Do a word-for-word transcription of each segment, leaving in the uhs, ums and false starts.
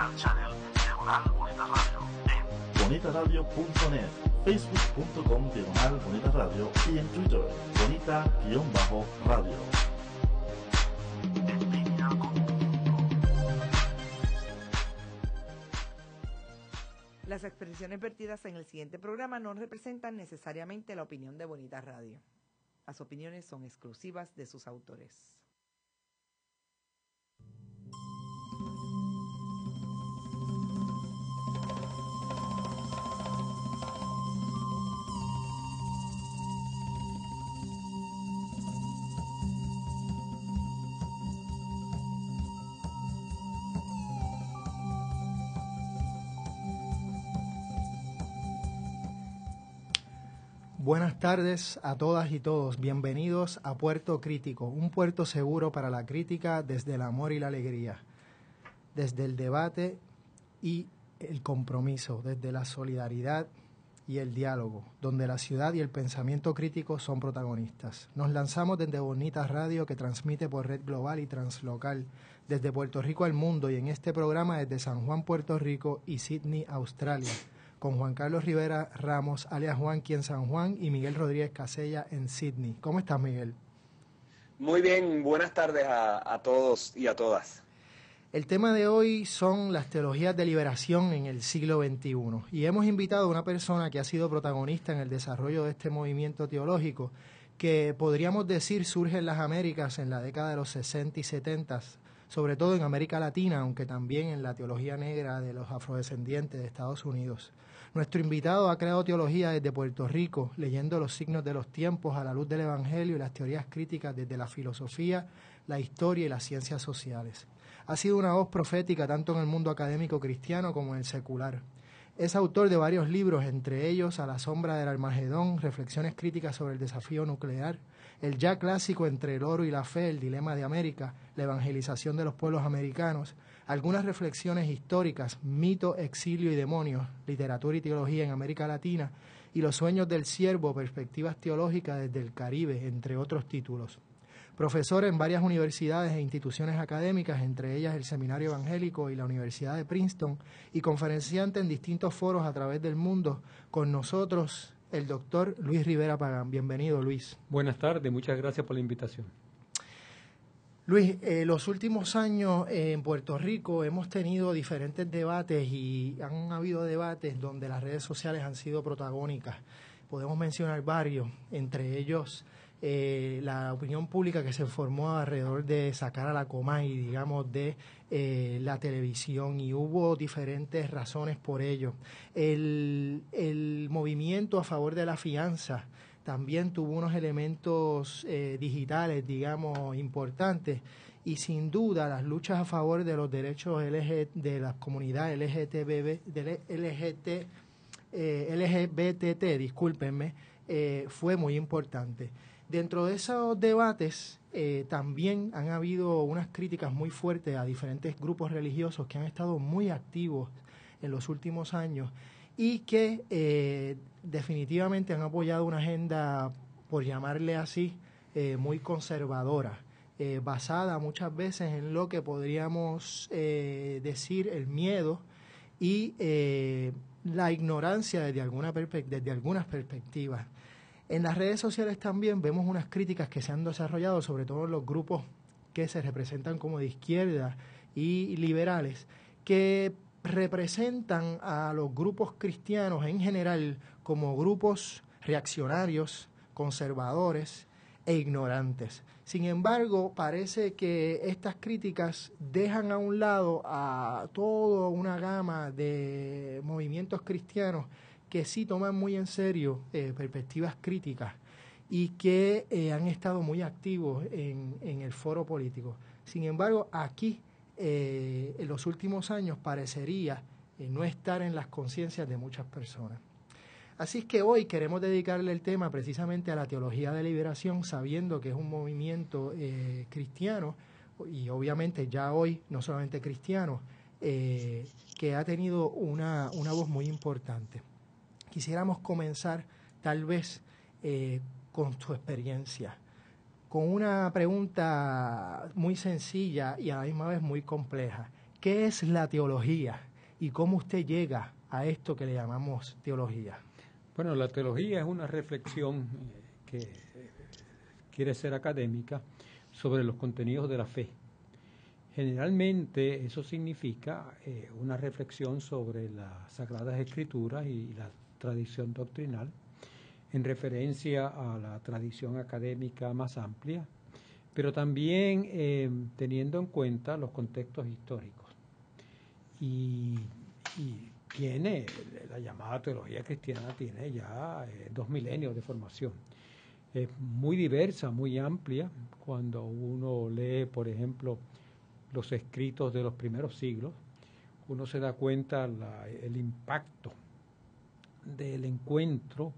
al channel Diagonal Bonita Radio en bonita radio punto net, facebook punto com Diagonal Bonita Radio y en Twitter, Bonita-Radio. En línea con tu mundo. Las expresiones vertidas en el siguiente programa no representan necesariamente la opinión de Bonita Radio. Las opiniones son exclusivas de sus autores. Buenas tardes a todas y todos. Bienvenidos a Puerto Crítico, un puerto seguro para la crítica desde el amor y la alegría, desde el debate y el compromiso, desde la solidaridad y el diálogo, donde la ciudad y el pensamiento crítico son protagonistas. Nos lanzamos desde Bonita Radio, que transmite por red global y translocal desde Puerto Rico al mundo, y en este programa desde San Juan, Puerto Rico y Sydney, Australia, con Juan Carlos Rivera Ramos, alias Juanqui en San Juan, y Miguel Rodríguez Casella en Sydney. ¿Cómo estás, Miguel? Muy bien, buenas tardes a, a todos y a todas. El tema de hoy son las teologías de liberación en el siglo veintiuno, y hemos invitado a una persona que ha sido protagonista en el desarrollo de este movimiento teológico, que podríamos decir surge en las Américas en la década de los sesenta y setenta, sobre todo en América Latina, aunque también en la teología negra de los afrodescendientes de Estados Unidos. Nuestro invitado ha creado teología desde Puerto Rico, leyendo los signos de los tiempos a la luz del Evangelio y las teorías críticas desde la filosofía, la historia y las ciencias sociales. Ha sido una voz profética tanto en el mundo académico cristiano como en el secular. Es autor de varios libros, entre ellos A la sombra del Armagedón, reflexiones críticas sobre el desafío nuclear, el ya clásico Entre el oro y la fe, el dilema de América, la evangelización de los pueblos americanos, algunas reflexiones históricas, mito, exilio y demonios, literatura y teología en América Latina, y Los sueños del siervo, perspectivas teológicas desde el Caribe, entre otros títulos. Profesor en varias universidades e instituciones académicas, entre ellas el Seminario Evangélico y la Universidad de Princeton, y conferenciante en distintos foros a través del mundo. Con nosotros el doctor Luis Rivera Pagán. Bienvenido, Luis. Buenas tardes, muchas gracias por la invitación. Luis, eh, los últimos años eh, en Puerto Rico hemos tenido diferentes debates y han habido debates donde las redes sociales han sido protagónicas. Podemos mencionar varios, entre ellos eh, la opinión pública que se formó alrededor de sacar a la Comay, digamos, de eh, la televisión, y hubo diferentes razones por ello. El, el movimiento a favor de la fianza también tuvo unos elementos eh, digitales, digamos, importantes, y sin duda las luchas a favor de los derechos L G, de la comunidad L G T B, de L G T, eh, L G B T T, discúlpenme, eh, fue muy importante. Dentro de esos debates eh, también han habido unas críticas muy fuertes a diferentes grupos religiosos que han estado muy activos en los últimos años y que eh, definitivamente han apoyado una agenda, por llamarle así, eh, muy conservadora, eh, basada muchas veces en lo que podríamos eh, decir el miedo y eh, la ignorancia desde, alguna perspe- desde algunas perspectivas. En las redes sociales también vemos unas críticas que se han desarrollado, sobre todo en los grupos que se representan como de izquierda y liberales, que representan a los grupos cristianos en general como grupos reaccionarios, conservadores e ignorantes. Sin embargo, parece que estas críticas dejan a un lado a toda una gama de movimientos cristianos que sí toman muy en serio eh, perspectivas críticas y que eh, han estado muy activos en, en el foro político. Sin embargo, aquí Eh, en los últimos años parecería eh, no estar en las conciencias de muchas personas. Así es que hoy queremos dedicarle el tema precisamente a la teología de liberación, sabiendo que es un movimiento eh, cristiano y obviamente ya hoy no solamente cristiano, eh, que ha tenido una, una voz muy importante. Quisiéramos comenzar tal vez eh, con tu experiencia, con una pregunta muy sencilla y a la misma vez muy compleja. ¿qué es la teología y cómo usted llega a esto que le llamamos teología? Bueno, la teología es una reflexión eh, que eh, quiere ser académica sobre los contenidos de la fe. Generalmente eso significa eh, una reflexión sobre las Sagradas Escrituras y la tradición doctrinal en referencia a la tradición académica más amplia, pero también eh, teniendo en cuenta los contextos históricos. Y, y tiene, la llamada teología cristiana tiene ya eh, dos milenios de formación. Es muy diversa, muy amplia. Cuando uno lee, por ejemplo, los escritos de los primeros siglos, uno se da cuenta la, el impacto del encuentro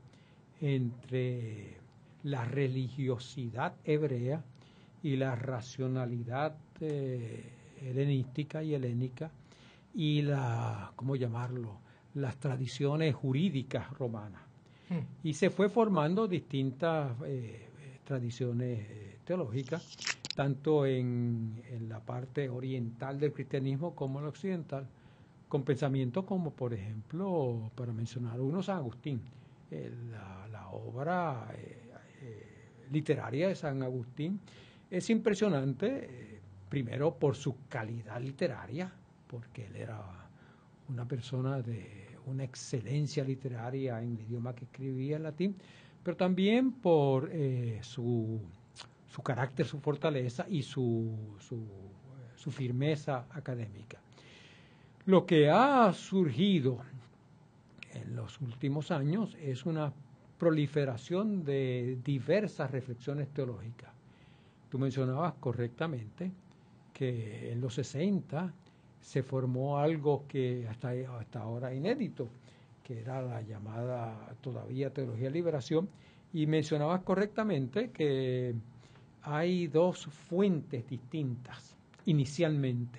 entre la religiosidad hebrea y la racionalidad eh, helenística y helénica y la, ¿cómo llamarlo?, las tradiciones jurídicas romanas. Hmm. Y se fue formando distintas eh, tradiciones eh, teológicas, tanto en, en la parte oriental del cristianismo como en la occidental, con pensamientos como, por ejemplo, para mencionar uno, San Agustín. Eh, la, la obra eh, eh, literaria de San Agustín es impresionante, eh, primero por su calidad literaria, porque él era una persona de una excelencia literaria en el idioma que escribía en latín, pero también por eh, su, su carácter, su fortaleza y su, su, su firmeza académica. Lo que ha surgido en los últimos años es una proliferación de diversas reflexiones teológicas. Tú mencionabas correctamente que en los sesenta se formó algo que hasta, hasta ahora inédito, que era la llamada todavía teología de liberación, y mencionabas correctamente que hay dos fuentes distintas inicialmente.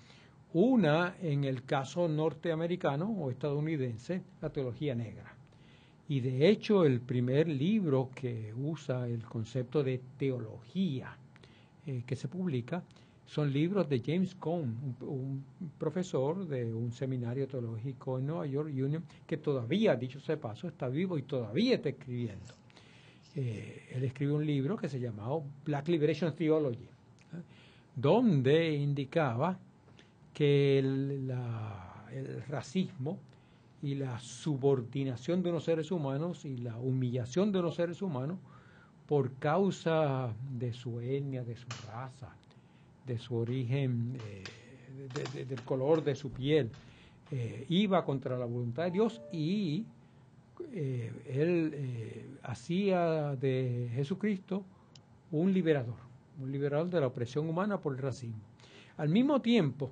Una, en el caso norteamericano o estadounidense, la teología negra. Y de hecho el primer libro que usa el concepto de teología eh, que se publica son libros de James Cone, un, un profesor de un seminario teológico en Nueva York, Union, que todavía, dicho sea de paso, está vivo y todavía está escribiendo. Eh, él escribió un libro que se llamaba Black Liberation Theology, ¿eh? donde indicaba que el, la, el racismo y la subordinación de unos seres humanos y la humillación de unos seres humanos por causa de su etnia, de su raza, de su origen, eh, de, de, del color de su piel, eh, iba contra la voluntad de Dios y eh, él eh, hacía de Jesucristo un liberador, un liberador de la opresión humana por el racismo. Al mismo tiempo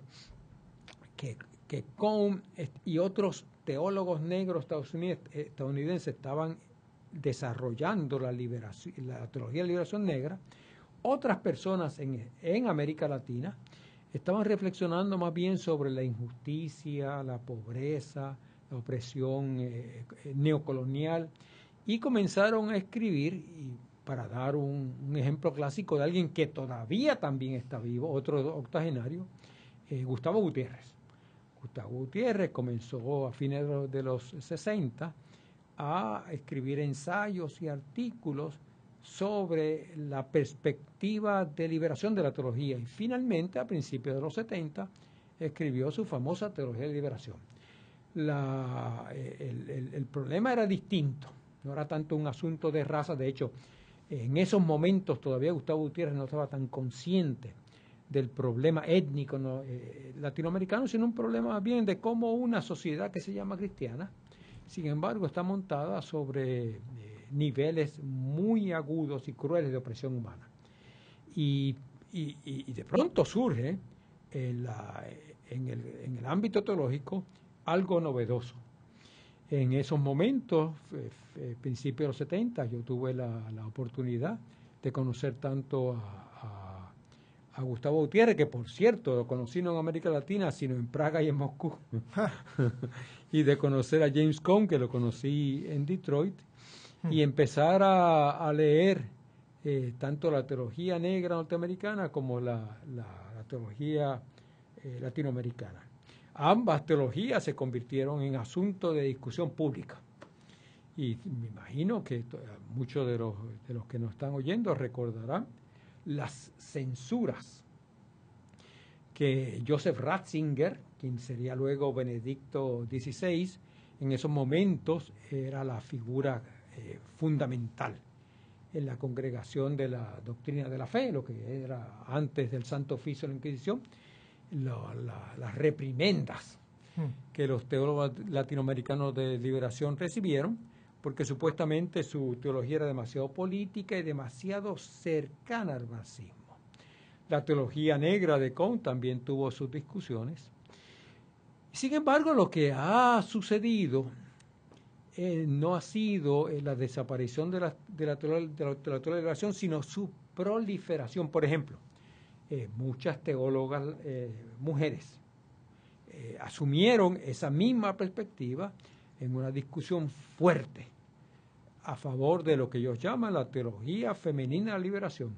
que, que Cone y otros teólogos negros estadounidenses estaban desarrollando la, liberación, la teología de liberación negra, otras personas en, en América Latina estaban reflexionando más bien sobre la injusticia, la pobreza, la opresión eh, neocolonial, y comenzaron a escribir, y para dar un, un ejemplo clásico de alguien que todavía también está vivo, otro octogenario, eh, Gustavo Gutiérrez. Gustavo Gutiérrez comenzó a fines de los sesenta a escribir ensayos y artículos sobre la perspectiva de liberación de la teología, y finalmente a principios de los setenta escribió su famosa teología de liberación. La, el, el, el problema era distinto, no era tanto un asunto de raza. De hecho, en esos momentos todavía Gustavo Gutiérrez no estaba tan consciente del problema étnico no, eh, latinoamericano, sino un problema bien de cómo una sociedad que se llama cristiana, sin embargo, está montada sobre eh, niveles muy agudos y crueles de opresión humana. Y, y, y de pronto surge en, la, en, el, en el ámbito teológico algo novedoso. En esos momentos, eh, eh, principios de los setenta, yo tuve la, la oportunidad de conocer tanto a, a, a Gustavo Gutiérrez, que por cierto lo conocí no en América Latina, sino en Praga y en Moscú, y de conocer a James Cone, que lo conocí en Detroit, y empezar a, a leer eh, tanto la teología negra norteamericana como la, la, la teología eh, latinoamericana. Ambas teologías se convirtieron en asunto de discusión pública. Y me imagino que muchos de los, de los que nos están oyendo recordarán las censuras que Joseph Ratzinger, quien sería luego Benedicto dieciséis, en esos momentos era la figura eh, fundamental en la congregación de la doctrina de la fe, lo que era antes del Santo Oficio de la Inquisición, lo, la, las reprimendas hmm. que los teólogos latinoamericanos de liberación recibieron, porque supuestamente su teología era demasiado política y demasiado cercana al marxismo. La teología negra de Comte también tuvo sus discusiones. Sin embargo, lo que ha sucedido eh, no ha sido eh, la desaparición de la, de la, de la, de la teología de liberación, sino su proliferación. Por ejemplo, eh, muchas teólogas eh, mujeres eh, asumieron esa misma perspectiva en una discusión fuerte a favor de lo que ellos llaman la teología femenina de la liberación.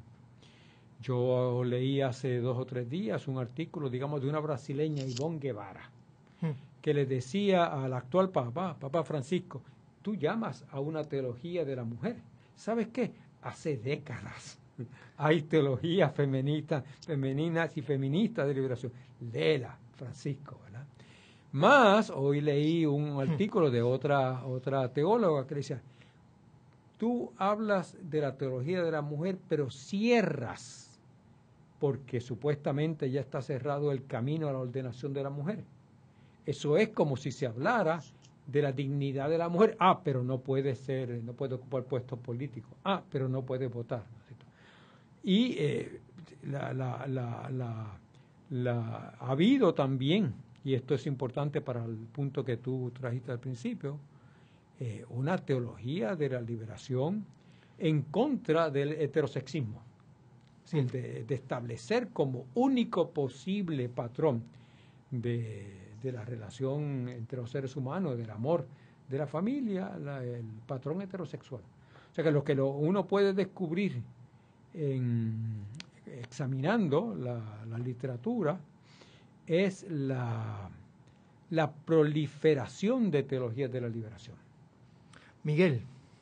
Yo leí hace dos o tres días un artículo, digamos, de una brasileña, Ivonne Guevara, hmm. que le decía al actual Papa, Papa Francisco, tú llamas a una teología de la mujer. ¿Sabes qué? Hace décadas hay teologías femeninas, femeninas y feministas de liberación. Léela, Francisco, ¿verdad? Más, hoy leí un artículo de otra, otra teóloga que decía, tú hablas de la teología de la mujer, pero cierras, porque supuestamente ya está cerrado el camino a la ordenación de la mujer. Eso es como si se hablara de la dignidad de la mujer. Ah, pero no puede ser, no puede ocupar puestos políticos. Ah, pero no puede votar. Y eh, la, la, la, la, la, ha habido también, y esto es importante para el punto que tú trajiste al principio, eh, una teología de la liberación en contra del heterosexismo. Es decir, de, de establecer como único posible patrón de, de la relación entre los seres humanos, del amor, de la familia, la, el patrón heterosexual. O sea que lo que lo, uno puede descubrir en, examinando la, la literatura es la, la proliferación de teologías de la liberación. Miguel.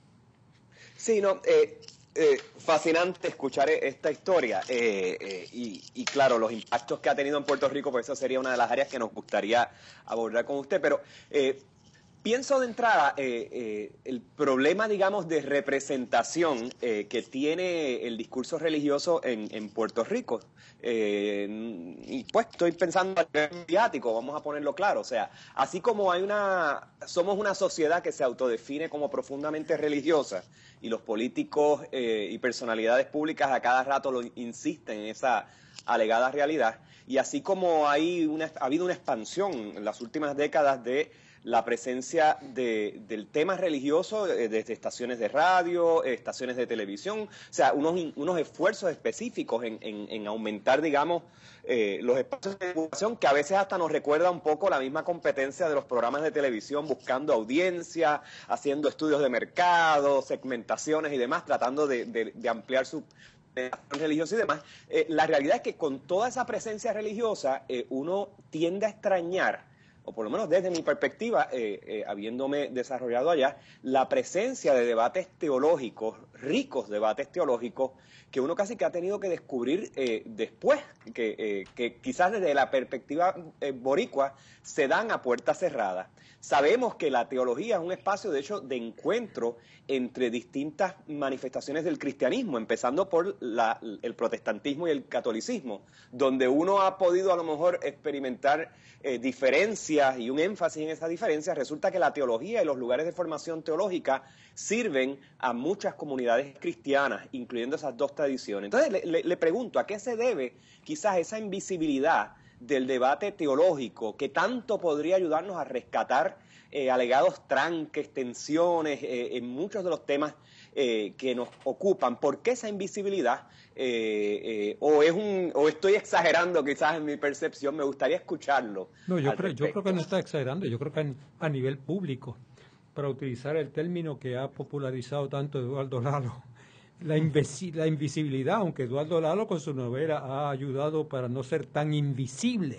Sí, no, eh, eh, fascinante escuchar esta historia eh, eh, y, y claro, los impactos que ha tenido en Puerto Rico, por eso sería una de las áreas que nos gustaría abordar con usted, pero eh, pienso de entrada eh, eh, el problema, digamos, de representación eh, que tiene el discurso religioso en, en Puerto Rico. Eh, y pues estoy pensando a nivel mediático, vamos a ponerlo claro, o sea, así como hay una, somos una sociedad que se autodefine como profundamente religiosa y los políticos eh, y personalidades públicas a cada rato lo insisten en esa alegada realidad, y así como hay una, ha habido una expansión en las últimas décadas de la presencia de, del tema religioso eh, desde estaciones de radio, eh, estaciones de televisión, o sea, unos, unos esfuerzos específicos en, en, en aumentar, digamos, eh, los espacios de divulgación, que a veces hasta nos recuerda un poco la misma competencia de los programas de televisión, buscando audiencia, haciendo estudios de mercado, segmentaciones y demás, tratando de, de, de ampliar su religiosa y demás. Eh, la realidad es que con toda esa presencia religiosa, eh, uno tiende a extrañar, o por lo menos desde mi perspectiva, eh, eh, habiéndome desarrollado allá, la presencia de debates teológicos, ricos debates teológicos, que uno casi que ha tenido que descubrir eh, después, que, eh, que quizás desde la perspectiva eh, boricua se dan a puerta cerrada. Sabemos que la teología es un espacio, de hecho, de encuentro entre distintas manifestaciones del cristianismo, empezando por la, el protestantismo y el catolicismo, donde uno ha podido a lo mejor experimentar eh, diferencias y un énfasis en esas diferencias. Resulta que la teología y los lugares de formación teológica sirven a muchas comunidades cristianas, incluyendo esas dos tradiciones. Entonces, le, le, le pregunto, ¿a qué se debe quizás esa invisibilidad del debate teológico que tanto podría ayudarnos a rescatar eh, alegados tranques, tensiones eh, en muchos de los temas eh, que nos ocupan? ¿Por qué esa invisibilidad? Eh, eh, o es un o estoy exagerando quizás en mi percepción, me gustaría escucharlo. No, yo creo, yo creo que no está exagerando, yo creo que a, a nivel público, para utilizar el término que ha popularizado tanto Eduardo Lalo, La, invisi la invisibilidad, aunque Eduardo Lalo con su novela ha ayudado para no ser tan invisible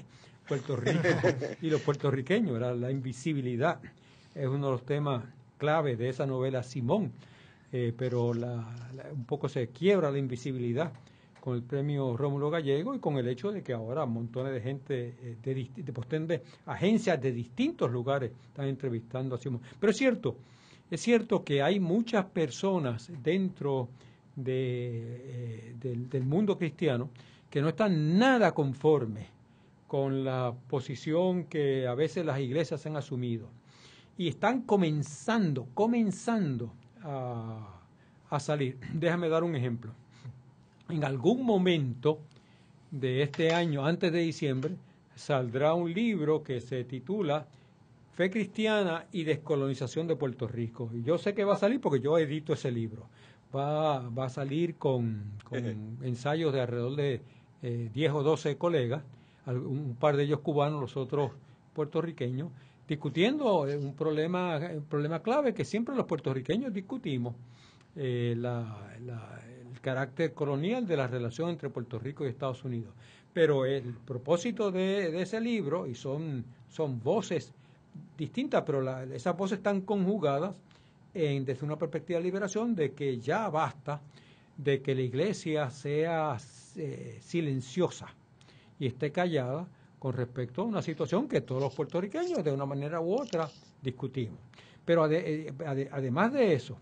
Puerto Rico y los puertorriqueños, la, la invisibilidad es uno de los temas clave de esa novela Simón, eh, pero la, la, un poco se quiebra la invisibilidad con el premio Rómulo Gallego y con el hecho de que ahora montones de gente eh, de, de, de, de agencias de distintos lugares están entrevistando a Simón. Pero es cierto, es cierto que hay muchas personas dentro de, eh, del, del mundo cristiano que no están nada conformes con la posición que a veces las iglesias han asumido. Y están comenzando, comenzando a, a salir. Déjame dar un ejemplo. En algún momento de este año, antes de diciembre, saldrá un libro que se titula Fe Cristiana y Descolonización de Puerto Rico. Y yo sé que va a salir porque yo edito ese libro. Va, va a salir con, con ensayos de alrededor de eh, diez o doce colegas, un par de ellos cubanos, los otros puertorriqueños, discutiendo un problema, un problema clave que siempre los puertorriqueños discutimos, eh, la, la, el carácter colonial de la relación entre Puerto Rico y Estados Unidos. Pero el propósito de, de ese libro, y son, son voces distintas, pero la, esas voces están conjugadas en, desde una perspectiva de liberación, de que ya basta de que la iglesia sea eh, silenciosa y esté callada con respecto a una situación que todos los puertorriqueños de una manera u otra discutimos. Pero ade, ade, además de eso,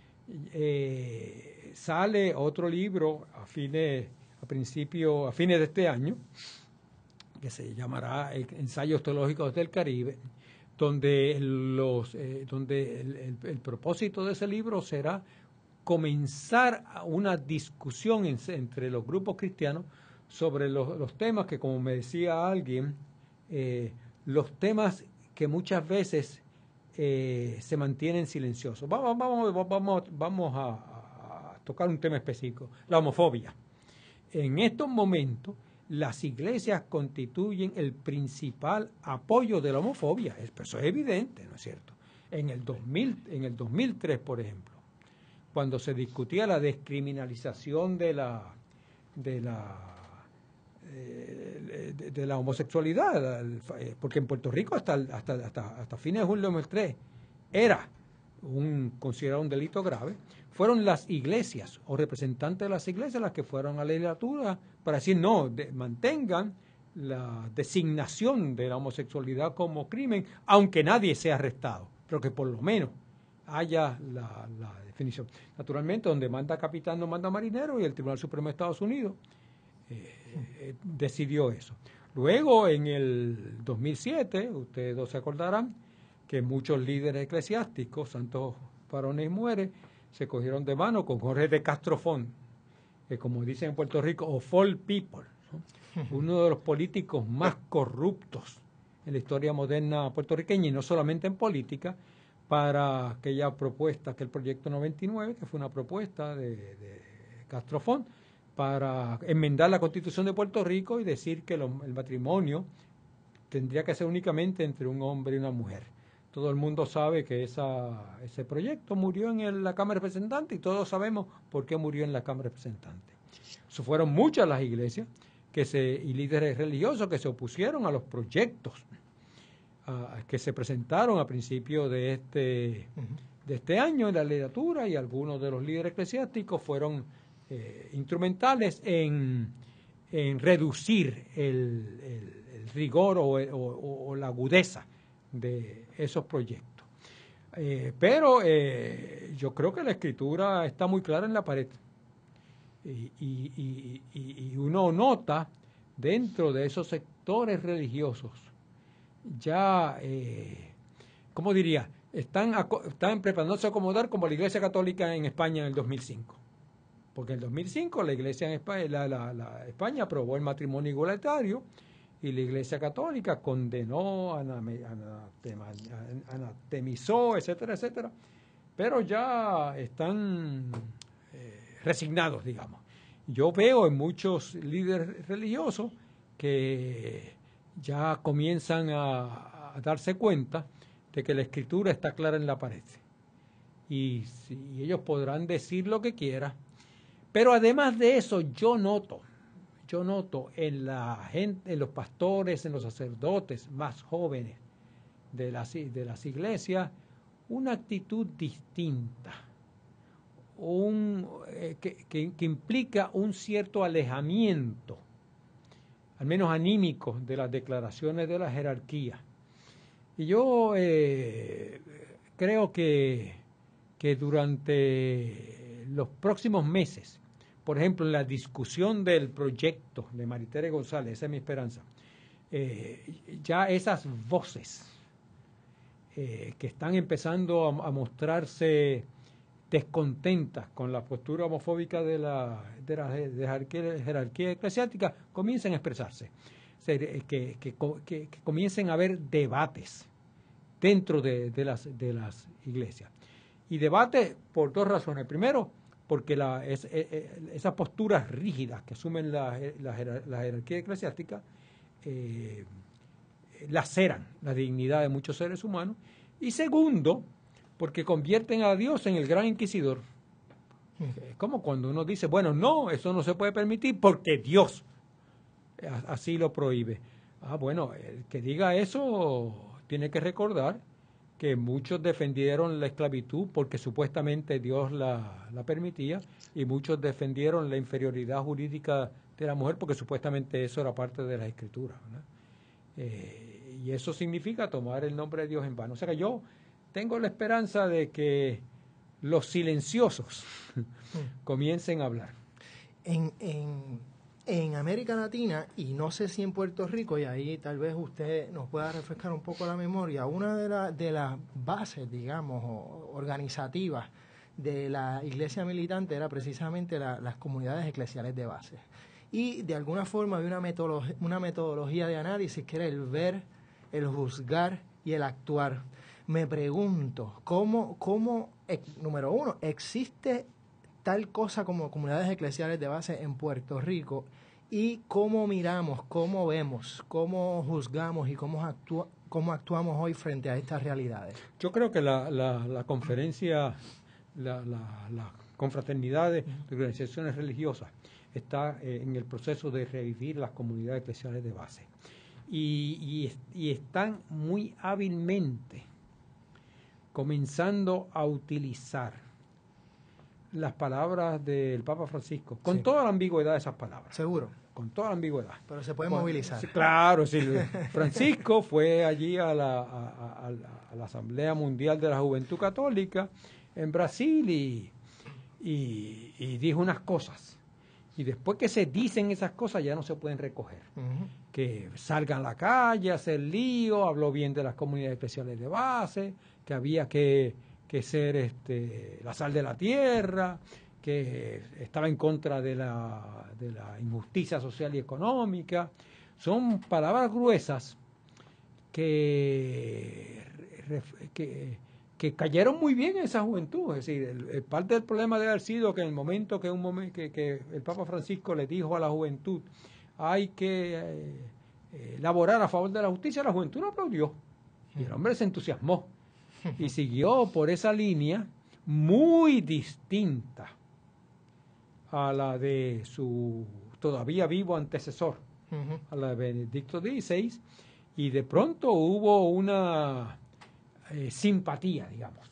eh, sale otro libro a fines, a principio, a fines de este año, que se llamará Ensayos Teológicos del Caribe, donde, los, eh, donde el, el, el propósito de ese libro será comenzar una discusión en, entre los grupos cristianos sobre los, los temas que, como me decía alguien, eh, los temas que muchas veces eh, se mantienen silenciosos. Vamos, vamos, vamos, vamos a, a tocar un tema específico, la homofobia. En estos momentos, las iglesias constituyen el principal apoyo de la homofobia. Eso es evidente, ¿no es cierto? En el dos mil, en el dos mil tres, por ejemplo, cuando se discutía la descriminalización de la de la de, de la homosexualidad, porque en Puerto Rico hasta hasta hasta, hasta fines de julio de dos mil tres era un considerado un delito grave, fueron las iglesias o representantes de las iglesias las que fueron a la legislatura para decir no, de, mantengan la designación de la homosexualidad como crimen, aunque nadie sea arrestado, pero que por lo menos haya la, la definición. Naturalmente, donde manda capitán no manda marinero, y el Tribunal Supremo de Estados Unidos eh, eh, decidió eso. Luego, en el dos mil siete, ustedes dos se acordarán que muchos líderes eclesiásticos, santos varones y mujeres, se cogieron de mano con Jorge de Castrofón, que como dicen en Puerto Rico, of all people, ¿no? Uno de los políticos más corruptos en la historia moderna puertorriqueña, y no solamente en política, para aquella propuesta, aquel proyecto noventa y nueve, que fue una propuesta de, de Castrofón, para enmendar la Constitución de Puerto Rico y decir que lo, el matrimonio tendría que ser únicamente entre un hombre y una mujer. Todo el mundo sabe que esa, ese proyecto murió en el, la Cámara de Representantes, y todos sabemos por qué murió en la Cámara de Representantes. Eso fueron muchas las iglesias que se, y líderes religiosos que se opusieron a los proyectos a, que se presentaron a principios de este, uh-huh. de este año en la legislatura, y algunos de los líderes eclesiásticos fueron eh, instrumentales en, en reducir el, el, el rigor o, o, o la agudeza de esos proyectos. Eh, pero eh, yo creo que la escritura está muy clara en la pared, y, y, y, y uno nota dentro de esos sectores religiosos ya, eh, ¿cómo diría? Están, están preparándose a acomodar como la Iglesia Católica en España en el dos mil cinco. Porque en el dos mil cinco la Iglesia en España, la, la, la España aprobó el matrimonio igualitario, y la Iglesia Católica condenó, aname, anatema, anatemizó, etcétera, etcétera. Pero ya están eh, resignados, digamos. Yo veo en muchos líderes religiosos que ya comienzan a, a darse cuenta de que la escritura está clara en la pared. Y, y ellos podrán decir lo que quieran. Pero además de eso, yo noto, yo noto en la gente, en los pastores, en los sacerdotes más jóvenes de las, de las iglesias, una actitud distinta, un, eh, que, que, que implica un cierto alejamiento, al menos anímico, de las declaraciones de la jerarquía. Y yo eh, creo que, que durante los próximos meses, por ejemplo, en la discusión del proyecto de Maritere González, esa es mi esperanza, eh, ya esas voces eh, que están empezando a, a mostrarse descontentas con la postura homofóbica de la, de la de jerarquía, jerarquía eclesiástica, comiencen a expresarse, o sea, que, que, que, que comiencen a haber debates dentro de, de, las, de las iglesias. Y debate por dos razones. Primero, porque la, es, es, esas posturas rígidas que asumen la, la, la jerarquía eclesiástica eh, laceran la dignidad de muchos seres humanos. Y segundo, porque convierten a Dios en el gran inquisidor. Es como cuando uno dice, bueno, no, eso no se puede permitir porque Dios así lo prohíbe. Ah, bueno, el que diga eso tiene que recordar que muchos defendieron la esclavitud porque supuestamente Dios la, la permitía, y muchos defendieron la inferioridad jurídica de la mujer porque supuestamente eso era parte de la Escritura, ¿no? Eh, y eso significa tomar el nombre de Dios en vano. O sea que yo tengo la esperanza de que los silenciosos comiencen a hablar. En, en, en América Latina, y no sé si en Puerto Rico, y ahí tal vez usted nos pueda refrescar un poco la memoria, una de, la, de las bases, digamos, organizativas de la iglesia militante era precisamente la, las comunidades eclesiales de base. Y de alguna forma había una metodología, una metodología de análisis que era el ver, el juzgar y el actuar. Me pregunto, ¿cómo, cómo número uno, existe tal cosa como comunidades eclesiales de base en Puerto Rico? ¿Y cómo miramos, cómo vemos, cómo juzgamos y cómo, actúa, cómo actuamos hoy frente a estas realidades? Yo creo que la, la, la conferencia, la, la, la confraternidad de, de organizaciones religiosas está eh, en el proceso de revivir las comunidades eclesiales de base. Y, y, y están muy hábilmente comenzando a utilizar las palabras del Papa Francisco, con sí. toda la ambigüedad de esas palabras. Seguro. Con toda la ambigüedad. Pero se puede con, movilizar. Sí, claro, sí. Francisco fue allí a la, a, a, a la Asamblea Mundial de la Juventud Católica en Brasil y, y, y dijo unas cosas. Y después que se dicen esas cosas ya no se pueden recoger. Uh-huh. Que salgan a la calle, hacer lío, habló bien de las comunidades especiales de base, que había que, que ser este, la sal de la tierra, que estaba en contra de la, de la injusticia social y económica. Son palabras gruesas que, que, que cayeron muy bien en esa juventud. Es decir, el, el parte del problema debe haber sido que en el momento que, un momento, que, que el Papa Francisco le dijo a la juventud hay que eh, eh, laborar a favor de la justicia, la juventud no aplaudió. Y el hombre se entusiasmó y siguió por esa línea muy distinta a la de su todavía vivo antecesor, uh-huh. a la de Benedicto dieciséis, y de pronto hubo una eh, simpatía, digamos,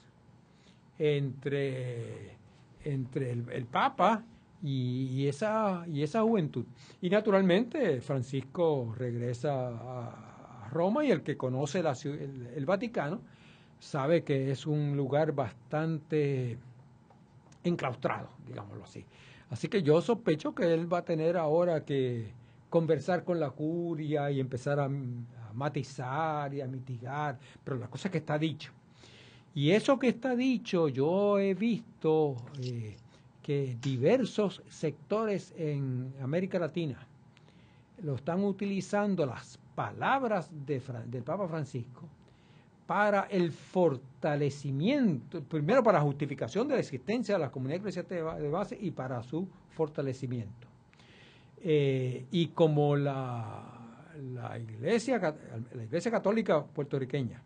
entre, entre el, el Papa y, y, esa, y esa juventud. Y naturalmente Francisco regresa a, a Roma, y el que conoce la, el, el Vaticano sabe que es un lugar bastante enclaustrado, digámoslo así. Así que yo sospecho que él va a tener ahora que conversar con la curia y empezar a, a matizar y a mitigar, pero la cosa es que está dicho. Y eso que está dicho, yo he visto eh, que diversos sectores en América Latina lo están utilizando las palabras de, del Papa Francisco para el fortalecimiento, primero para la justificación de la existencia de las comunidades eclesiásticas de base y para su fortalecimiento. Eh, y como la, la, iglesia, la Iglesia Católica puertorriqueña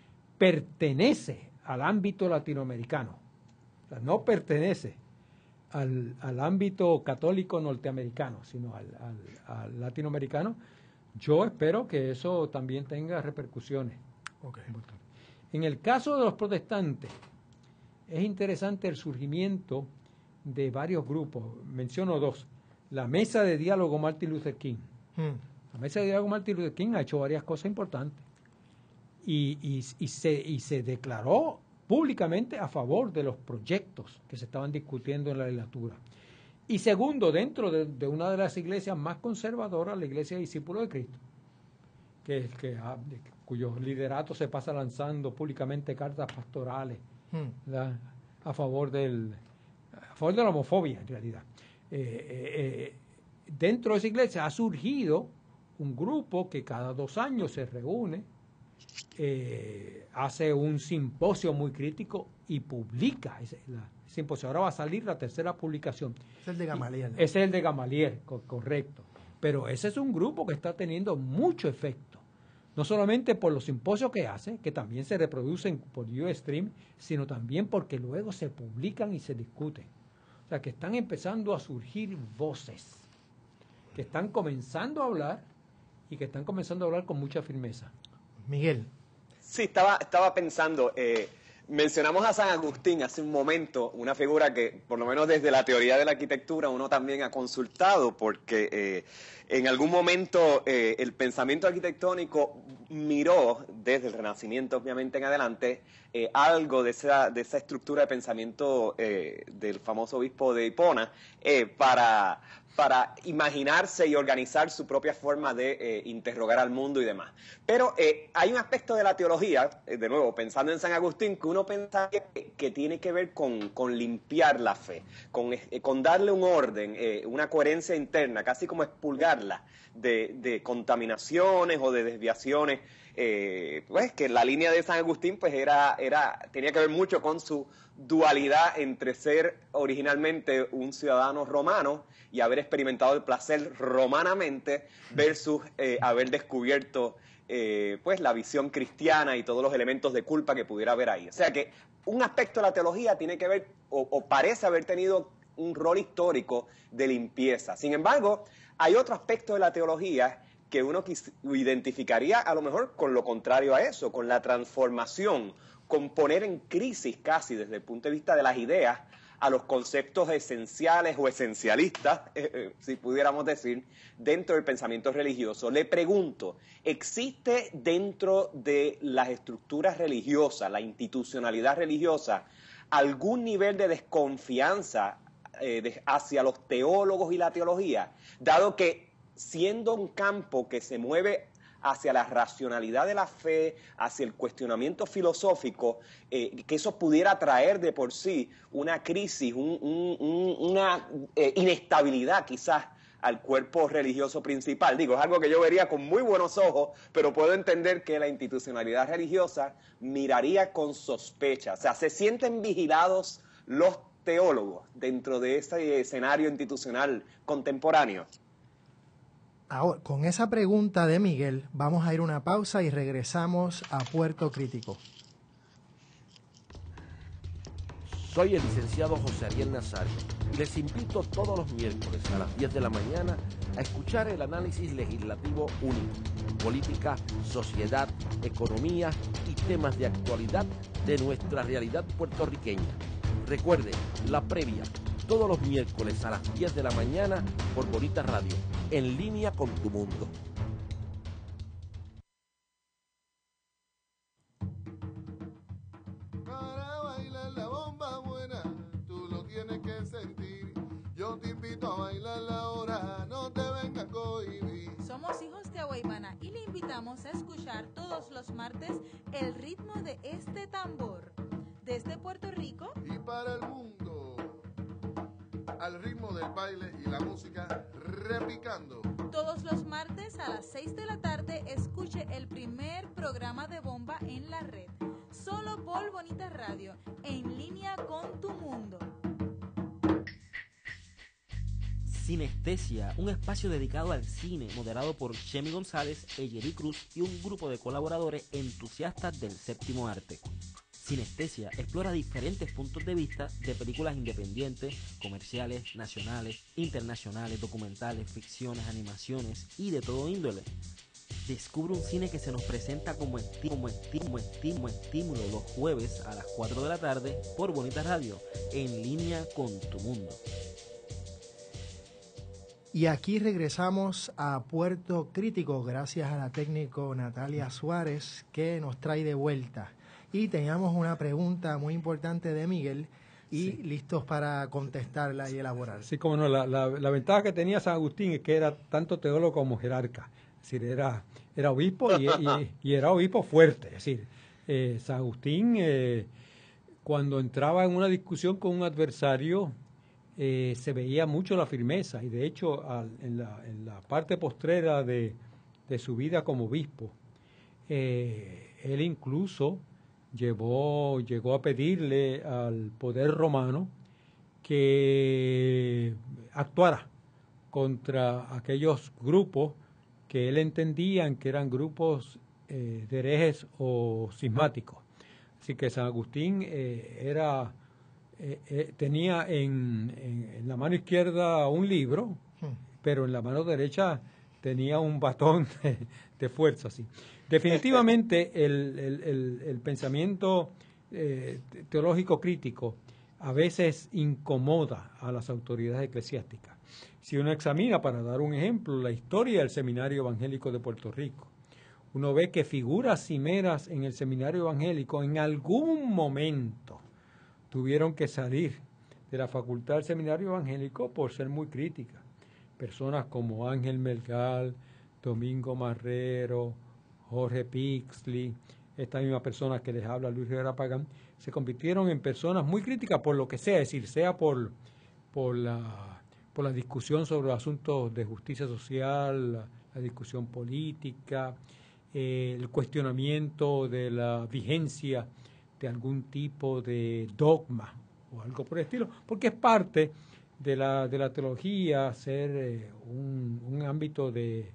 pertenece al ámbito latinoamericano, o sea, no pertenece al, al ámbito católico norteamericano, sino al, al, al latinoamericano, yo espero que eso también tenga repercusiones. Okay. En el caso de los protestantes, es interesante el surgimiento de varios grupos. Menciono dos. La Mesa de Diálogo Martin Luther King. Hmm. La Mesa de Diálogo Martin Luther King ha hecho varias cosas importantes. Y, y, y, se, y se declaró públicamente a favor de los proyectos que se estaban discutiendo en la legislatura. Y segundo, dentro de, de una de las iglesias más conservadoras, la Iglesia de Discípulos de Cristo, que, que, cuyo liderato se pasa lanzando públicamente cartas pastorales hmm. a favor del a favor de la homofobia, en realidad. Eh, eh, eh, dentro de esa iglesia ha surgido un grupo que cada dos años se reúne, eh, hace un simposio muy crítico y publica ese la, simposio. Ahora va a salir la tercera publicación. Es el de Gamaliel, ¿no? Ese es el de Gamaliel, co correcto. Pero ese es un grupo que está teniendo mucho efecto. No solamente por los simposios que hace, que también se reproducen por Ustream, sino también porque luego se publican y se discuten. O sea, que están empezando a surgir voces, que están comenzando a hablar y que están comenzando a hablar con mucha firmeza. Miguel. Sí, estaba, estaba pensando, eh, mencionamos a San Agustín hace un momento, una figura que por lo menos desde la teoría de la arquitectura uno también ha consultado, porque eh, en algún momento eh, el pensamiento arquitectónico miró, desde el Renacimiento obviamente en adelante, eh, algo de esa, de esa estructura de pensamiento eh, del famoso obispo de Hipona eh, para... para imaginarse y organizar su propia forma de eh, interrogar al mundo y demás. Pero eh, hay un aspecto de la teología, eh, de nuevo, pensando en San Agustín, que uno pensa que, que tiene que ver con, con limpiar la fe, con, eh, con darle un orden, eh, una coherencia interna, casi como expulgarla de, de contaminaciones o de desviaciones. Eh, pues que la línea de San Agustín pues era, era, tenía que ver mucho con su dualidad entre ser originalmente un ciudadano romano y haber experimentado el placer romanamente versus eh, haber descubierto eh, pues la visión cristiana y todos los elementos de culpa que pudiera haber ahí. O sea que un aspecto de la teología tiene que ver o, o parece haber tenido un rol histórico de limpieza. Sin embargo, hay otro aspecto de la teología que uno identificaría a lo mejor con lo contrario a eso, con la transformación, con poner en crisis casi desde el punto de vista de las ideas a los conceptos esenciales o esencialistas, eh, eh, si pudiéramos decir, dentro del pensamiento religioso. Le pregunto, ¿existe dentro de las estructuras religiosas, la institucionalidad religiosa, algún nivel de desconfianza eh, de, hacia los teólogos y la teología? Dado que siendo un campo que se mueve hacia la racionalidad de la fe, hacia el cuestionamiento filosófico, eh, que eso pudiera traer de por sí una crisis, un, un, un, una eh, inestabilidad quizás al cuerpo religioso principal. Digo, es algo que yo vería con muy buenos ojos, pero puedo entender que la institucionalidad religiosa miraría con sospecha. O sea, se sienten vigilados los teólogos dentro de ese escenario institucional contemporáneo. Ahora, con esa pregunta de Miguel, vamos a ir a una pausa y regresamos a Puerto Crítico. Soy el licenciado José Ariel Nazario y les invito todos los miércoles a las diez de la mañana a escuchar el análisis legislativo único, política, sociedad, economía y temas de actualidad de nuestra realidad puertorriqueña. Recuerde, la previa, todos los miércoles a las diez de la mañana por Bonita Radio, en línea con tu mundo. Para bailar la bomba buena, tú lo tienes que sentir. Yo te invito a bailar la hora, no te vengas a cohibir. Somos hijos de Aguaybana y le invitamos a escuchar todos los martes el ritmo de este tambor. Desde Puerto Rico y para el mundo, al ritmo del baile y la música repicando. Todos los martes a las seis de la tarde escuche el primer programa de bomba en la red, solo por Bonita Radio, en línea con tu mundo. Sinestesia, un espacio dedicado al cine, moderado por Chemi González, Eyeri Cruz y un grupo de colaboradores entusiastas del séptimo arte. Sinestesia explora diferentes puntos de vista de películas independientes, comerciales, nacionales, internacionales, documentales, ficciones, animaciones y de todo índole. Descubre un cine que se nos presenta como, esti como, esti como, esti como estímulo los jueves a las cuatro de la tarde por Bonita Radio, en línea con tu mundo. Y aquí regresamos a Puerto Crítico gracias a la técnico Natalia Suárez que nos trae de vuelta. Y teníamos una pregunta muy importante de Miguel y sí, listos para contestarla y elaborar. Sí, como no, la, la, la ventaja que tenía San Agustín es que era tanto teólogo como jerarca. Es decir, era, era obispo y, y, y era obispo fuerte. Es decir, eh, San Agustín eh, cuando entraba en una discusión con un adversario eh, se veía mucho la firmeza y de hecho al, en, la, en la parte postrera de, de su vida como obispo, eh, él incluso llevó, llegó a pedirle al poder romano que actuara contra aquellos grupos que él entendía que eran grupos eh, de herejes o cismáticos. Así que San Agustín eh, era, eh, eh, tenía en, en, en la mano izquierda un libro, hmm. pero en la mano derecha tenía un batón de, de fuerza. Así. Definitivamente el, el, el, el pensamiento eh, teológico crítico a veces incomoda a las autoridades eclesiásticas. Si uno examina, para dar un ejemplo, la historia del Seminario Evangélico de Puerto Rico, uno ve que figuras cimeras en el Seminario Evangélico en algún momento tuvieron que salir de la facultad del Seminario Evangélico por ser muy críticas. Personas como Ángel Melgal, Domingo Marrero, Jorge Pixley, esta misma persona que les habla, Luis Rivera Pagán, se convirtieron en personas muy críticas por lo que sea, es decir, sea por, por, la, por la discusión sobre los asuntos de justicia social, la, la discusión política, eh, el cuestionamiento de la vigencia de algún tipo de dogma o algo por el estilo, porque es parte de la, de la teología ser eh, un, un ámbito de,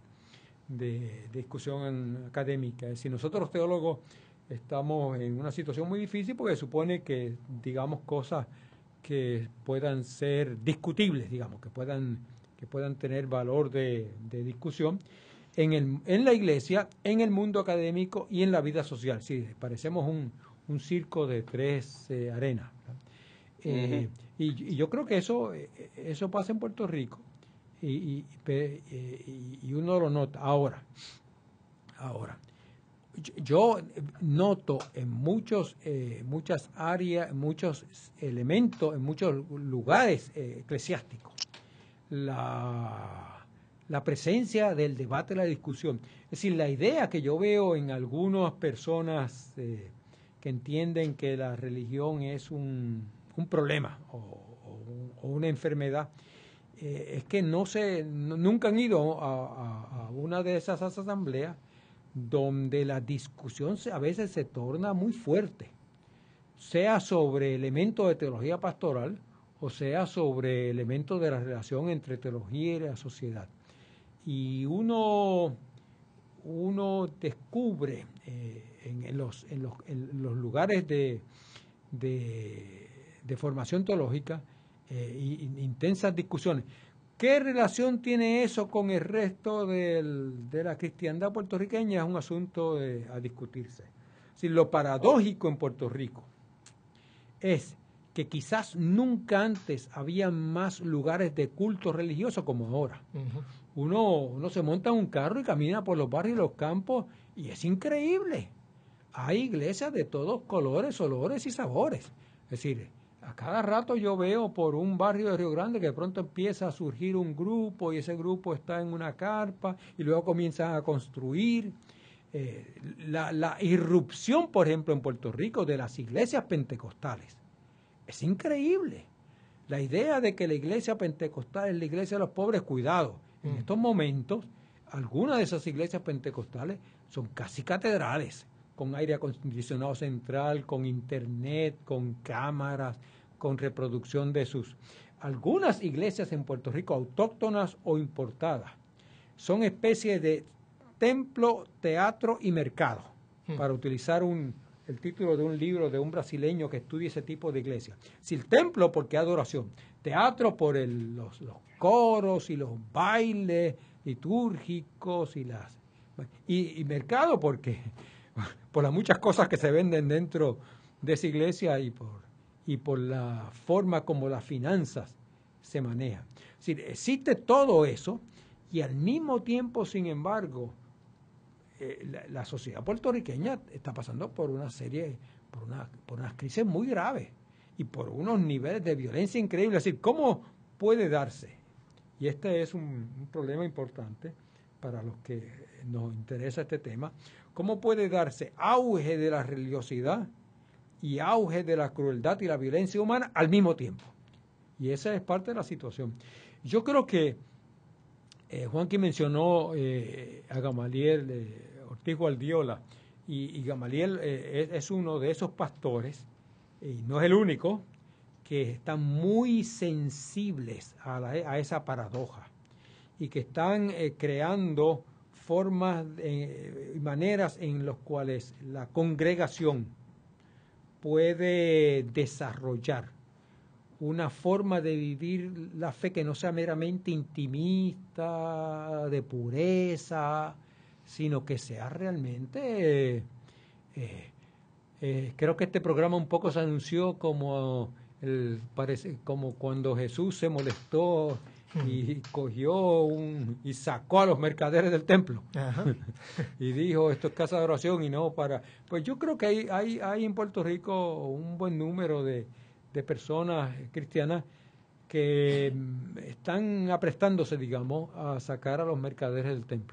de, de discusión académica. Es decir, nosotros los teólogos estamos en una situación muy difícil porque supone que digamos cosas que puedan ser discutibles, digamos, que puedan, que puedan tener valor de, de discusión en, el, en la iglesia, en el mundo académico y en la vida social. Sí, parecemos un, un circo de tres eh, arenas. Eh, uh-huh. y, y yo creo que eso, eso pasa en Puerto Rico y, y, y, y uno lo nota. Ahora, ahora, yo noto en muchos, eh, muchas áreas, en muchos elementos, en muchos lugares eh, eclesiásticos, la, la presencia del debate, la discusión. Es decir, la idea que yo veo en algunas personas eh, que entienden que la religión es un, un problema o, o, o una enfermedad, eh, es que no se, no, nunca han ido a, a, a una de esas asambleas donde la discusión a veces se torna muy fuerte, sea sobre elementos de teología pastoral o sea sobre elementos de la relación entre teología y la sociedad. Y uno, uno descubre eh, en, en, los, en, los, en los lugares de, de, de formación teológica eh, y, intensas discusiones. ¿Qué relación tiene eso con el resto del, de la cristiandad puertorriqueña? Es un asunto de, a discutirse. Si lo paradójico en Puerto Rico es que quizás nunca antes había más lugares de culto religioso como ahora. Uh-huh. Uno, uno se monta en un carro y camina por los barrios y los campos y es increíble. Hay iglesias de todos colores, olores y sabores. Es decir, a cada rato yo veo por un barrio de Río Grande que de pronto empieza a surgir un grupo y ese grupo está en una carpa y luego comienzan a construir. Eh, la, la irrupción, por ejemplo, en Puerto Rico de las iglesias pentecostales es increíble. La idea de que la iglesia pentecostal es la iglesia de los pobres, cuidado. En estos momentos, algunas de esas iglesias pentecostales son casi catedrales, con aire acondicionado central, con internet, con cámaras, con reproducción de sus... Algunas iglesias en Puerto Rico, autóctonas o importadas, son especies de templo, teatro y mercado, hmm. para utilizar un, el título de un libro de un brasileño que estudia ese tipo de iglesia. Si el templo, porque hay adoración. Teatro, por el, los, los coros y los bailes litúrgicos y las... Y, y mercado, porque por las muchas cosas que se venden dentro de esa iglesia y por, y por la forma como las finanzas se manejan. Es decir, existe todo eso y al mismo tiempo, sin embargo, eh, la, la sociedad puertorriqueña está pasando por una serie, por, una, por unas crisis muy graves y por unos niveles de violencia increíbles. Es decir, ¿cómo puede darse? Y este es un, un problema importante para los que nos interesa este tema. ¿Cómo puede darse auge de la religiosidad y auge de la crueldad y la violencia humana al mismo tiempo? Y esa es parte de la situación. Yo creo que eh, Juanqui mencionó eh, a Gamaliel eh, Ortiz Guardiola, y, y Gamaliel eh, es, es uno de esos pastores, y no es el único, que están muy sensibles a, la, a esa paradoja y que están eh, creando formas y eh, maneras en las cuales la congregación puede desarrollar una forma de vivir la fe que no sea meramente intimista, de pureza, sino que sea realmente... Eh, eh, eh, creo que este programa un poco se anunció como, el, parece, como cuando Jesús se molestó y cogió un, y sacó a los mercaderes del templo. Ajá. Y dijo, esto es casa de oración y no para... Pues yo creo que hay, hay, hay en Puerto Rico un buen número de... de personas cristianas que están aprestándose, digamos, a sacar a los mercaderes del templo.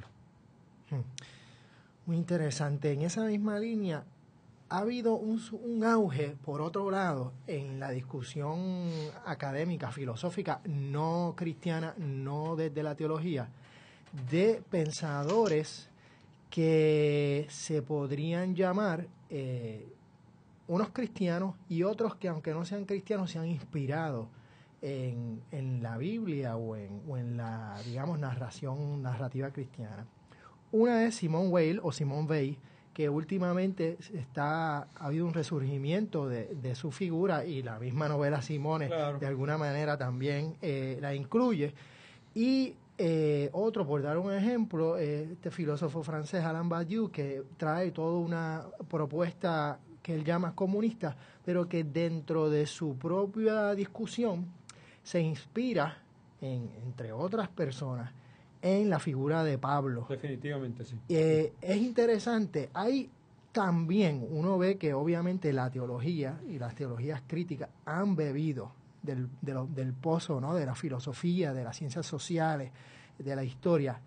Muy interesante. En esa misma línea, ha habido un, un auge, por otro lado, en la discusión académica, filosófica, no cristiana, no desde la teología, de pensadores que se podrían llamar... Eh, unos cristianos y otros que, aunque no sean cristianos, se han inspirado en, en la Biblia o en, o en la, digamos, narración, narrativa cristiana. Una es Simone Weil o Simone Weil, que últimamente está, ha habido un resurgimiento de, de su figura, y la misma novela Simone, claro, de alguna manera también eh, la incluye. Y eh, otro, por dar un ejemplo, eh, este filósofo francés Alain Badiou, que trae toda una propuesta que él llama comunista, pero que dentro de su propia discusión se inspira, en, entre otras personas, en la figura de Pablo. Definitivamente, sí. Eh, es interesante. Hay también, uno ve que obviamente la teología y las teologías críticas han bebido del, de lo, del pozo, ¿no?, de la filosofía, de las ciencias sociales, de la historia.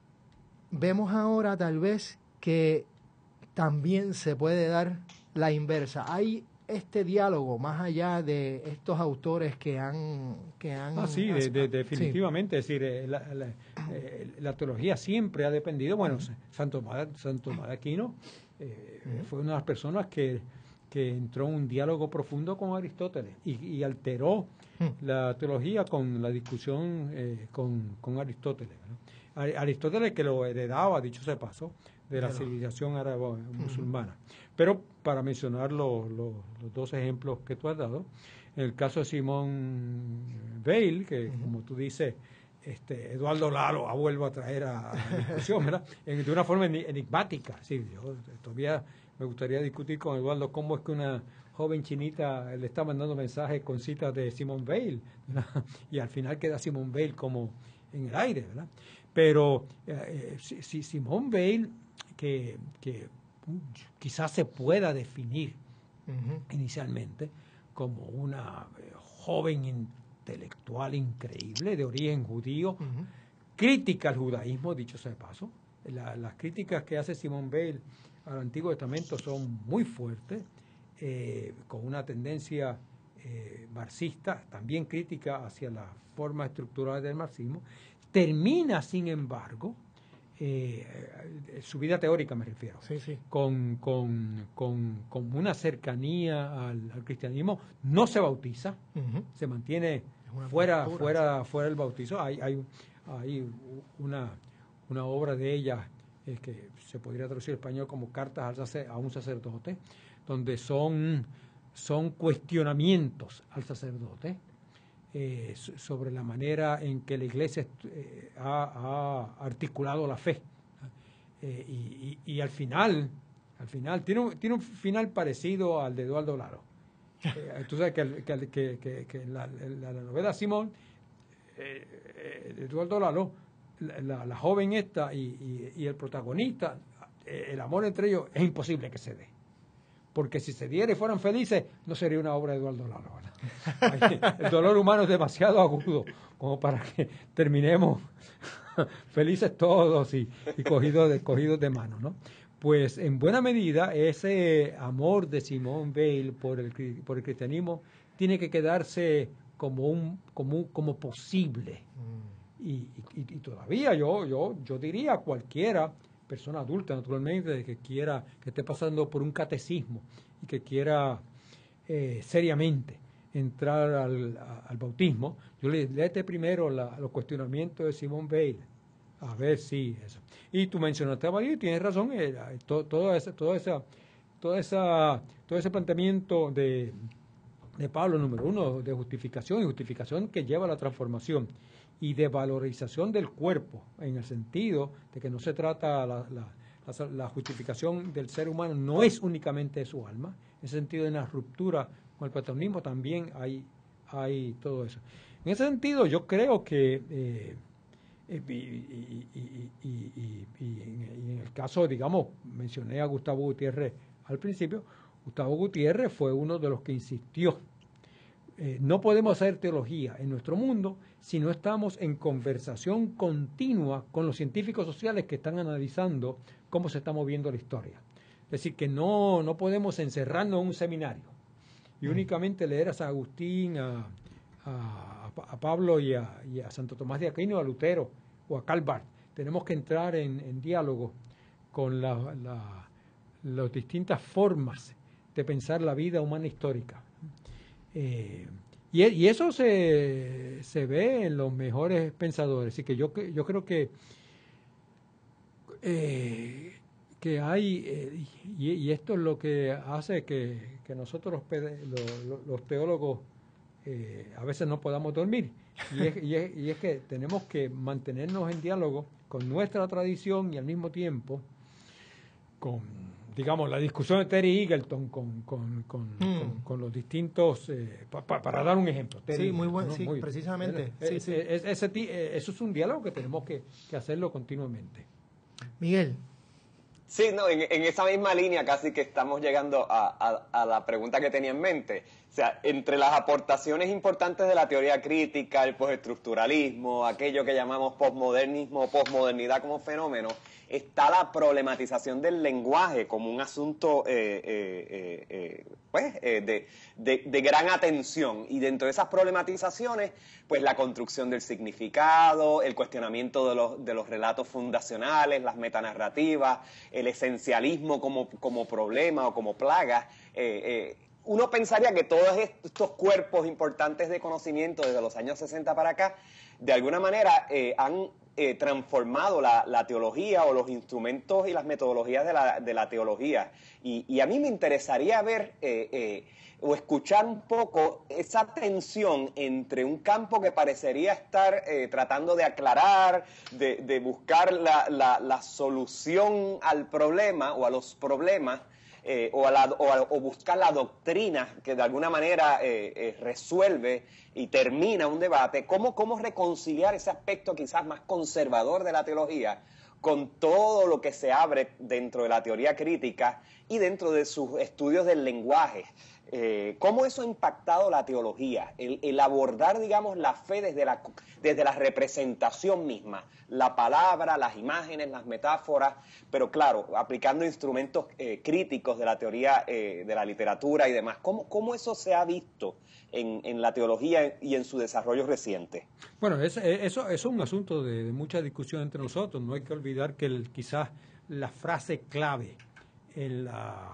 Vemos ahora tal vez que también se puede dar la inversa. Hay este diálogo más allá de estos autores que han... Que han ah, sí, de, de, definitivamente. Sí. Es decir, la, la, eh, la teología siempre ha dependido... Bueno, uh-huh. Santo Tomás, Santo Tomás de Aquino eh, uh-huh. fue una de las personas que, que entró en un diálogo profundo con Aristóteles y, y alteró uh-huh. la teología con la discusión eh, con, con Aristóteles, ¿no? Aristóteles, que lo heredaba, dicho sea de paso, de la Pero, civilización árabe musulmana. Uh-huh. Pero para mencionar lo, lo, los dos ejemplos que tú has dado, en el caso de Simone Weil, que uh-huh. como tú dices, este, Eduardo Lalo ha vuelto a traer a, a la discusión, ¿verdad? En, de una forma enigmática. Sí, yo todavía me gustaría discutir con Eduardo cómo es que una joven chinita le está mandando mensajes con citas de Simone Weil, ¿verdad? Y al final queda Simone Weil como en el aire, ¿verdad? Pero eh, si, si Simone Weil, que, que quizás se pueda definir uh-huh. inicialmente como una eh, joven intelectual increíble de origen judío, uh-huh. crítica al judaísmo, dicho sea de paso. La, las críticas que hace Simone Weil al Antiguo Testamento son muy fuertes, eh, con una tendencia eh, marxista, también crítica hacia la forma estructural del marxismo. Termina, sin embargo, eh, su vida teórica me refiero, sí, sí. Con, con, con, con una cercanía al, al cristianismo. No se bautiza, uh-huh. se mantiene fuera, cultura, fuera, sí. fuera del bautizo. Hay, hay, hay una, una obra de ella eh, que se podría traducir en español como Cartas al sacer, a un sacerdote, donde son, son cuestionamientos al sacerdote eh, sobre la manera en que la Iglesia eh, ha, ha articulado la fe. Eh, y, y, y al final, al final tiene un, tiene un final parecido al de Eduardo Lalo. Eh, tú sabes que, que, que, que, que la, la, la novela Simón, eh, eh, Eduardo Lalo, la, la joven esta y, y, y el protagonista, eh, el amor entre ellos es imposible que se dé. Porque si se diera y fueran felices, no sería una obra de Eduardo Lalo. El dolor humano es demasiado agudo como para que terminemos felices todos y, y cogidos de, cogidos de mano, ¿no? Pues en buena medida ese amor de Simone Weil por el, por el cristianismo tiene que quedarse como un como, un, como posible. Mm. Y, y, y todavía yo, yo, yo diría a cualquiera, persona adulta naturalmente, que quiera, que esté pasando por un catecismo y que quiera eh, seriamente entrar al, a, al bautismo, yo le léete primero la, los cuestionamientos de Simone Weil, a ver si eso. Y tú mencionaste a María y tienes razón, eh, todo, todo, esa, todo, esa, toda esa, todo ese planteamiento de, de Pablo, número uno, de justificación, y justificación que lleva a la transformación, y de valorización del cuerpo, en el sentido de que no se trata, la, la, la, la justificación del ser humano no es únicamente de su alma, en el sentido de una ruptura con el platonismo también hay, hay todo eso. En ese sentido yo creo que, eh, y, y, y, y, y, y, en, y en el caso, digamos, mencioné a Gustavo Gutiérrez al principio, Gustavo Gutiérrez fue uno de los que insistió. Eh, no podemos hacer teología en nuestro mundo si no estamos en conversación continua con los científicos sociales que están analizando cómo se está moviendo la historia. Es decir, que no, no podemos encerrarnos en un seminario y mm. únicamente leer a San Agustín, a, a, a Pablo y a, y a Santo Tomás de Aquino, a Lutero o a Karl Barth. Tenemos que entrar en, en diálogo con la, la, las distintas formas de pensar la vida humana histórica. Eh, y, y eso se, se ve en los mejores pensadores. Así que yo, yo creo que, eh, que hay, eh, y, y esto es lo que hace que, que nosotros los, los, los teólogos eh, a veces no podamos dormir. Y es, y, es, y es que tenemos que mantenernos en diálogo con nuestra tradición y al mismo tiempo con, digamos, la discusión de Terry Eagleton con, con, con, mm. con, con los distintos, eh, pa, pa, para dar un ejemplo. Terry, sí, muy bueno, ¿no? Sí, muy, precisamente. Eh, sí, eh, sí. Eh, ese, eh, eso es un diálogo que tenemos que, que hacerlo continuamente. Miguel. Sí, no, en, en esa misma línea casi que estamos llegando a, a, a la pregunta que tenía en mente. O sea, entre las aportaciones importantes de la teoría crítica, el postestructuralismo, aquello que llamamos posmodernismo o posmodernidad como fenómeno, está la problematización del lenguaje como un asunto eh, eh, eh, pues, eh, de, de, de gran atención. Y dentro de esas problematizaciones, pues la construcción del significado, el cuestionamiento de los, de los relatos fundacionales, las metanarrativas, el esencialismo como, como problema o como plaga. Eh, eh, uno pensaría que todos estos cuerpos importantes de conocimiento desde los años sesenta para acá, de alguna manera eh, han eh, transformado la, la teología o los instrumentos y las metodologías de la, de la teología. Y, y a mí me interesaría ver eh, eh, o escuchar un poco esa tensión entre un campo que parecería estar eh, tratando de aclarar, de, de buscar la, la, la solución al problema o a los problemas, Eh, o, a la, o, a, o buscar la doctrina que de alguna manera eh, eh, resuelve y termina un debate, ¿cómo, cómo reconciliar ese aspecto quizás más conservador de la teología con todo lo que se abre dentro de la teoría crítica y dentro de sus estudios del lenguaje? Eh, ¿Cómo eso ha impactado la teología? El, el abordar, digamos, la fe desde la, desde la representación misma, la palabra, las imágenes, las metáforas, pero claro, aplicando instrumentos eh, críticos de la teoría eh, de la literatura y demás. ¿Cómo, cómo eso se ha visto en, en la teología y en su desarrollo reciente? Bueno, es, eso, eso es un asunto de, de mucha discusión entre nosotros. No hay que olvidar que el, quizás la frase clave en la...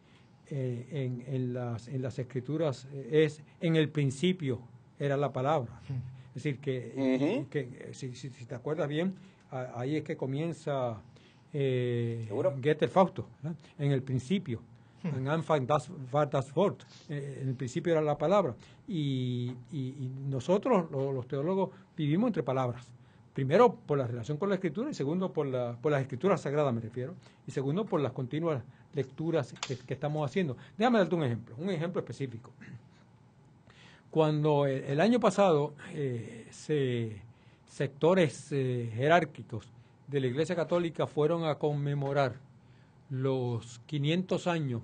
Eh, en, en, las, en las escrituras eh, es en el principio era la palabra. Es decir, que, uh-huh. que si, si, si te acuerdas bien, a, ahí es que comienza eh, Goethe el Fausto, ¿no? En el principio. en Anfang das war das Wort, eh, en el principio era la palabra, y, y, y nosotros los, los teólogos vivimos entre palabras. Primero por la relación con la escritura y segundo por, la, por las escrituras sagradas me refiero, y segundo por las continuas lecturas que, que estamos haciendo. Déjame darte un ejemplo, un ejemplo específico. Cuando el, el año pasado eh, se, sectores eh, jerárquicos de la Iglesia Católica fueron a conmemorar los quinientos años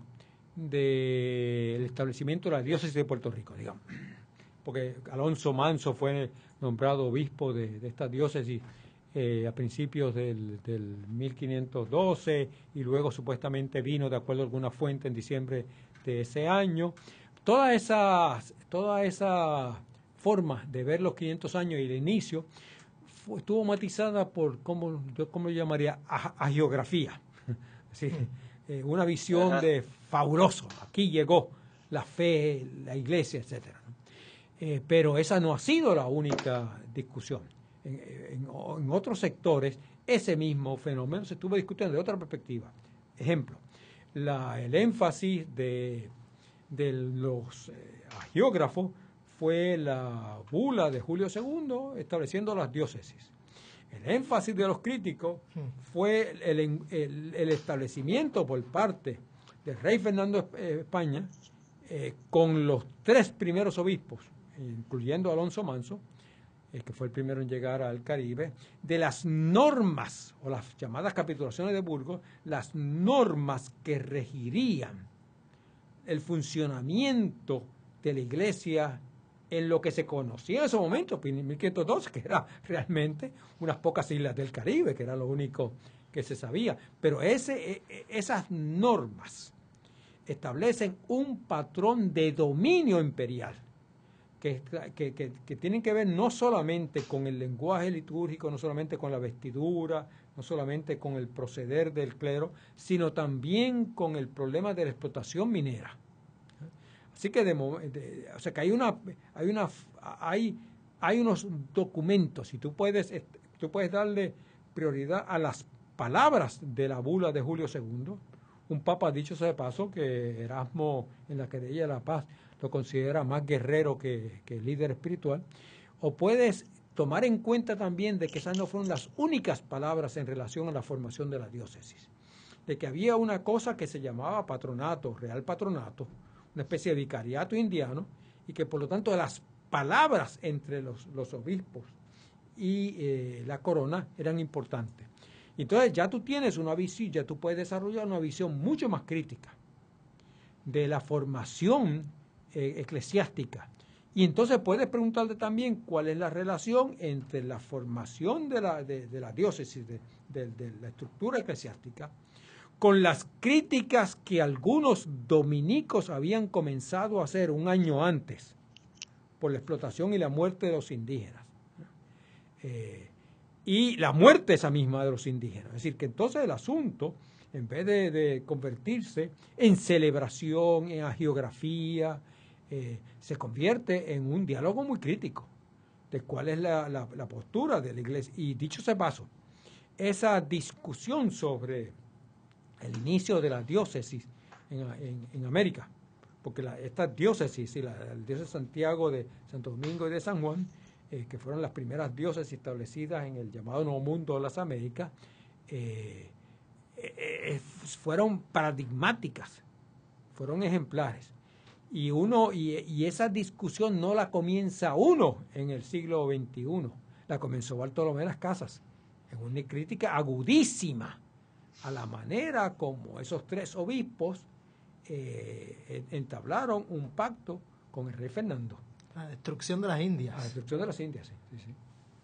del establecimiento de la diócesis de Puerto Rico, digamos, porque Alonso Manso fue nombrado obispo de, de esta diócesis eh, a principios del, del mil quinientos doce y luego supuestamente vino, de acuerdo a alguna fuente, en diciembre de ese año. Toda esa, toda esa forma de ver los quinientos años y el inicio fue, estuvo matizada por, ¿cómo yo cómo lo llamaría? A, agiografía. Sí, eh, una visión Ajá. de fabuloso. Aquí llegó la fe, la iglesia, etcétera. ¿no? Eh, pero esa no ha sido la única discusión. En, en, en otros sectores, ese mismo fenómeno se estuvo discutiendo de otra perspectiva. Ejemplo, la, el énfasis de, de los eh, agiógrafos fue la bula de Julio segundo estableciendo las diócesis. El énfasis de los críticos fue el, el, el establecimiento por parte del rey Fernando de España eh, con los tres primeros obispos, incluyendo Alonso Manso, eh, que fue el primero en llegar al Caribe, de las normas o las llamadas capitulaciones de Burgos, las normas que regirían el funcionamiento de la Iglesia en lo que se conocía en ese momento, en mil quinientos doce, que era realmente unas pocas islas del Caribe, que era lo único que se sabía. Pero ese, esas normas establecen un patrón de dominio imperial, que, que, que, que tienen que ver no solamente con el lenguaje litúrgico, no solamente con la vestidura, no solamente con el proceder del clero, sino también con el problema de la explotación minera. Así que, de, de, o sea que hay una, hay una, hay, hay unos documentos y tú puedes, tú puedes darle prioridad a las palabras de la bula de Julio segundo. Un papa, dicho sea de paso, que Erasmo en la Querella de la Paz lo considera más guerrero que, que líder espiritual. O puedes tomar en cuenta también de que esas no fueron las únicas palabras en relación a la formación de la diócesis, de que había una cosa que se llamaba patronato, real patronato, una especie de vicariato indiano, y que por lo tanto las palabras entre los, los obispos y eh, la corona eran importantes. Entonces ya tú tienes una visión, ya tú puedes desarrollar una visión mucho más crítica de la formación eh, eclesiástica. Y entonces puedes preguntarte también cuál es la relación entre la formación de la, de, de la diócesis, de, de, de la estructura eclesiástica, con las críticas que algunos dominicos habían comenzado a hacer un año antes por la explotación y la muerte de los indígenas. Eh, y la muerte esa misma de los indígenas. Es decir, que entonces el asunto, en vez de, de convertirse en celebración, en agiografía, eh, se convierte en un diálogo muy crítico de cuál es la, la, la postura de la Iglesia. Y dicho sea paso, esa discusión sobre el inicio de la diócesis en, en, en América, porque la, estas diócesis, y la, la diócesis de Santiago, de Santo Domingo y de San Juan, eh, que fueron las primeras diócesis establecidas en el llamado Nuevo Mundo de las Américas, eh, eh, fueron paradigmáticas, fueron ejemplares. Y, uno, y, y esa discusión no la comienza uno en el siglo veintiuno, la comenzó Bartolomé Las Casas, en una crítica agudísima a la manera como esos tres obispos eh, entablaron un pacto con el rey Fernando. La destrucción de las Indias. La destrucción de las Indias, sí. sí, sí.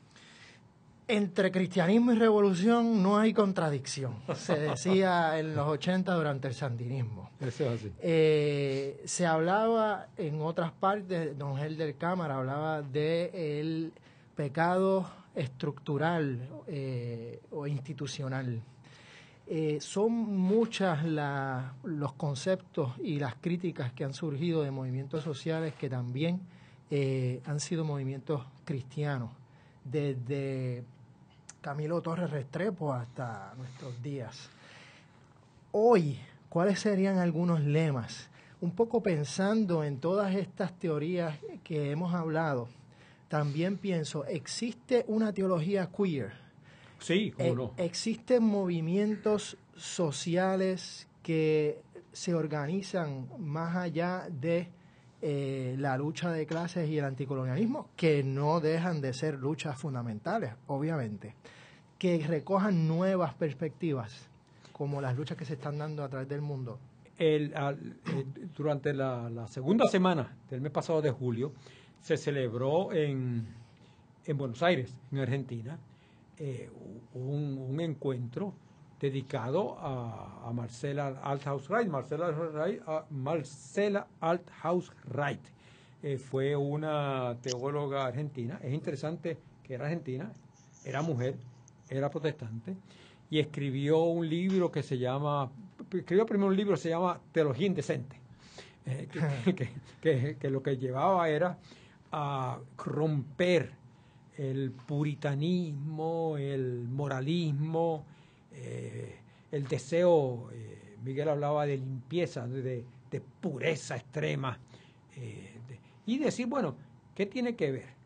Entre cristianismo y revolución no hay contradicción, se decía en los ochenta durante el sandinismo. Eso es así. Eh, se hablaba en otras partes, don Helder Cámara hablaba del pecado estructural eh, o institucional. Eh, son muchas la, los conceptos y las críticas que han surgido de movimientos sociales que también eh, han sido movimientos cristianos, desde Camilo Torres Restrepo hasta nuestros días. Hoy, ¿cuáles serían algunos lemas? Un poco pensando en todas estas teorías que hemos hablado, también pienso, ¿existe una teología queer? Sí, cómo no. Eh, ¿Existen movimientos sociales que se organizan más allá de eh, la lucha de clases y el anticolonialismo, que no dejan de ser luchas fundamentales, obviamente, que recojan nuevas perspectivas, como las luchas que se están dando a través del mundo? El, al, eh, durante la, la segunda semana del mes pasado de julio, se celebró en, en Buenos Aires, en Argentina, eh, un, un encuentro dedicado a, a Marcela Althaus-Wright. Marcela, a Marcela Althaus-Wright eh, fue una teóloga argentina. Es interesante que era argentina, era mujer, era protestante, y escribió un libro que se llama, escribió primero un libro que se llama Teología Indecente, eh, que, que, que, que lo que llevaba era a romper el puritanismo, el moralismo, eh, el deseo, eh, Miguel hablaba de limpieza, de, de pureza extrema, eh, de, y decir, bueno, ¿qué tiene que ver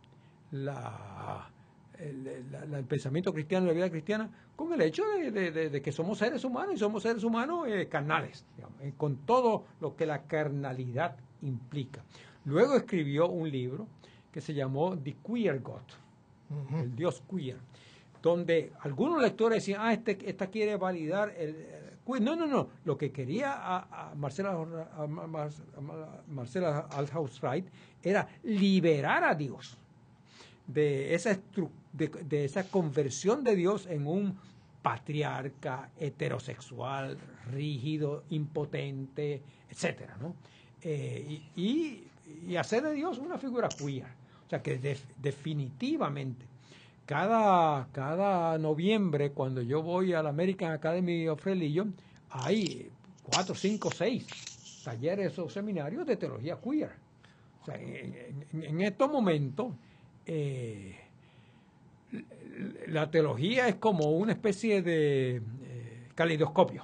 la, el, la, la, el pensamiento cristiano, la vida cristiana, con el hecho de, de, de, de que somos seres humanos y somos seres humanos eh, carnales, digamos, eh, con todo lo que la carnalidad implica? Luego escribió un libro que se llamó The Queer God, uh-huh. el Dios queer, donde algunos lectores decían, ah, este, esta quiere validar el, el queer. No, no, no. Lo que quería a, a Marcela, a, a Marcela Althaus-Wright era liberar a Dios de esa, estru, de, de esa conversión de Dios en un patriarca heterosexual, rígido, impotente, etcétera, ¿no? Eh, y, y y hacer de Dios una figura queer. O sea que de, definitivamente cada, cada noviembre, cuando yo voy a la American Academy of Religion, hay cuatro, cinco, seis talleres o seminarios de teología queer. O sea, en, en, en estos momentos eh, la teología es como una especie de eh, caleidoscopio.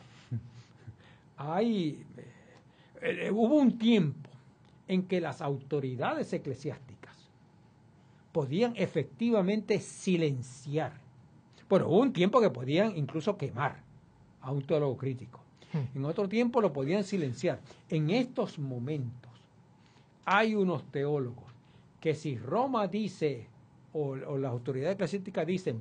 Hay, eh, hubo un tiempo en que las autoridades eclesiásticas podían efectivamente silenciar. Bueno, hubo un tiempo que podían incluso quemar a un teólogo crítico. En otro tiempo lo podían silenciar. En estos momentos hay unos teólogos que si Roma dice, o, o las autoridades eclesiásticas dicen,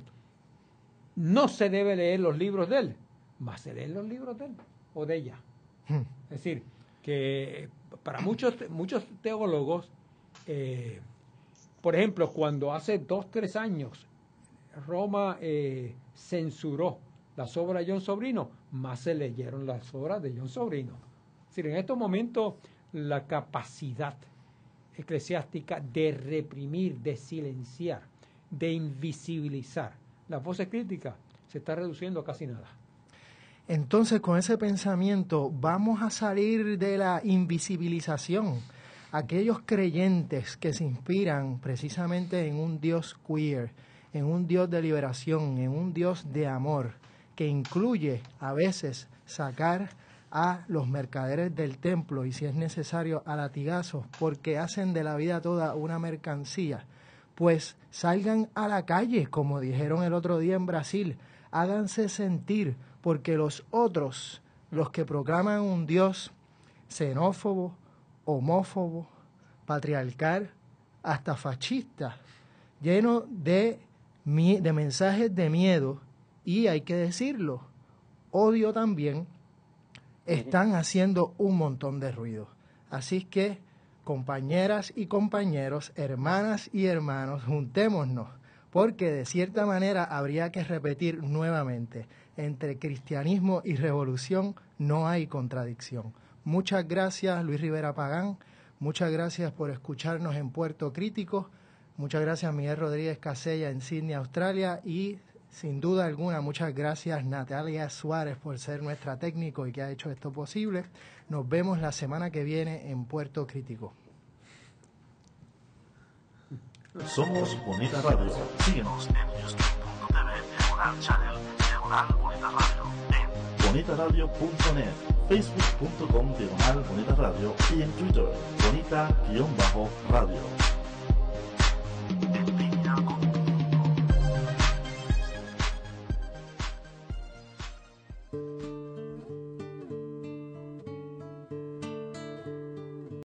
no se debe leer los libros de él, más se leen los libros de él o de ella. Es decir, que para muchos, muchos teólogos, eh, por ejemplo, cuando hace dos, tres años Roma eh, censuró las obras de John Sobrino, más se leyeron las obras de John Sobrino. Es decir, en estos momentos la capacidad eclesiástica de reprimir, de silenciar, de invisibilizar las voces críticas se está reduciendo a casi nada. Entonces, con ese pensamiento, vamos a salir de la invisibilización. Aquellos creyentes que se inspiran precisamente en un Dios queer, en un Dios de liberación, en un Dios de amor, que incluye a veces sacar a los mercaderes del templo y, si es necesario, a latigazos, porque hacen de la vida toda una mercancía, pues salgan a la calle, como dijeron el otro día en Brasil, háganse sentir, porque los otros, los que proclaman un Dios xenófobo, homófobo, patriarcal, hasta fascista, lleno de, de mensajes de miedo y, hay que decirlo, odio también, están haciendo un montón de ruido. Así que, compañeras y compañeros, hermanas y hermanos, juntémonos, porque de cierta manera habría que repetir nuevamente, entre cristianismo y revolución no hay contradicción. Muchas gracias, Luis Rivera Pagán, muchas gracias por escucharnos en Puerto Crítico, muchas gracias Miguel Rodríguez Casella en Sydney, Australia, y sin duda alguna muchas gracias Natalia Suárez por ser nuestra técnico y que ha hecho esto posible. Nos vemos la semana que viene en Puerto Crítico. Somos Bonita Radio. Síguenos en youtube punto t v diagonal channel diagonal Bonita Radio en bonita radio punto net, facebook punto com diagonal bonita radio y en Twitter bonita-radio.